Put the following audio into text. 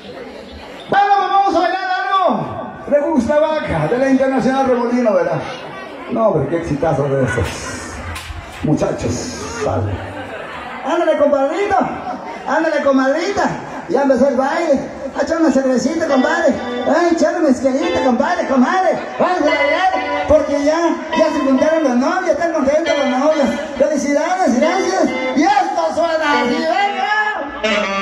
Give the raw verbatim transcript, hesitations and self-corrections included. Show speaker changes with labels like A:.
A: Bueno, pues vamos a bailar algo. Le gusta vaca de la Internacional Remolino, ¿verdad? No, hombre, qué exitazo de estos muchachos. Vale. Ándale, compadrito. Ándale, comadrita. Ya empezó el baile. A echar una cervecita, compadre. Ay, echar una mezcalita, compadre, comadre. Vamos a bailar, porque ya, ya se juntaron las novias, están contentos las novias. Felicidades, gracias. Y esto suena así, venga.